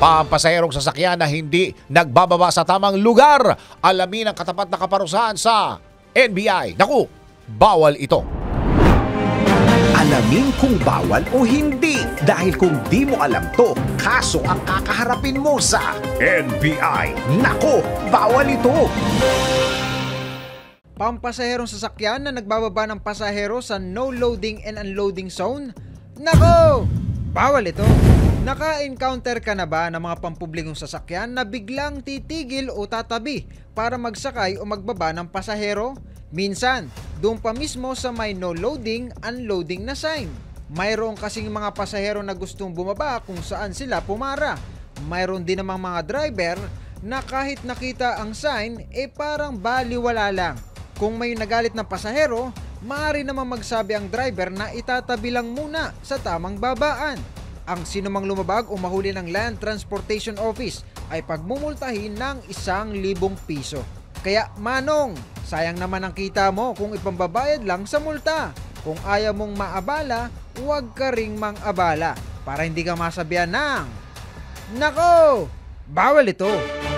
Pampasaherong sasakyan na hindi nagbababa sa tamang lugar. Alamin ang katapat na kaparusahan sa NBI. Naku, bawal ito. Alamin kung bawal o hindi. Dahil kung di mo alam to, kaso ang kakaharapin mo sa NBI. Nako, bawal ito. Pampasaherong sasakyan na nagbababa ng pasahero sa no loading and unloading zone? Nako, bawal ito. Naka-encounter ka na ba ng mga pampublikong sasakyan na biglang titigil o tatabi para magsakay o magbaba ng pasahero? Minsan, doon pa mismo sa may no loading, unloading na sign. Mayroon kasing mga pasahero na gustong bumaba kung saan sila pumara. Mayroon din namang mga driver na kahit nakita ang sign, parang baliwala lang. Kung may nagalit na pasahero, maaari namang magsabi ang driver na itatabi lang muna sa tamang babaan. Ang sinumang lumabag o mahuli ng Land Transportation Office ay pagmumultahin ng 1,000 piso. Kaya manong, sayang naman ang kita mo kung ipambabayad lang sa multa. Kung ayaw mong maabala, huwag ka ring mang-abala para hindi ka masabihan ng, nako, bawal ito.